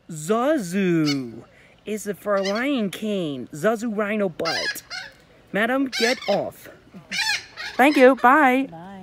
Zazu is for Lion King. Zazu Rhino butt. Madam, get off. Thank you. Bye. Bye.